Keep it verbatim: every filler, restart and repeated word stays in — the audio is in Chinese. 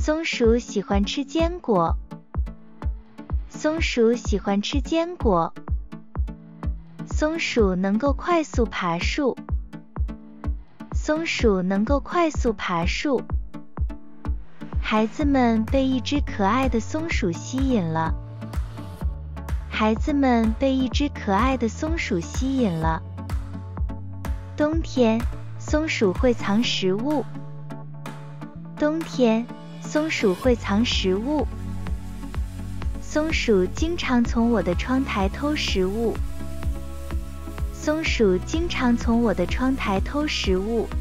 松鼠喜欢吃坚果。松鼠喜欢吃坚果。松鼠能够快速爬树。松鼠能够快速爬树。孩子们被一只可爱的松鼠吸引了。孩子们被一只可爱的松鼠吸引了。冬天，松鼠会藏食物。冬天，松鼠会藏食物。松鼠经常从我的窗台偷食物。松鼠经常从我的窗台偷食物。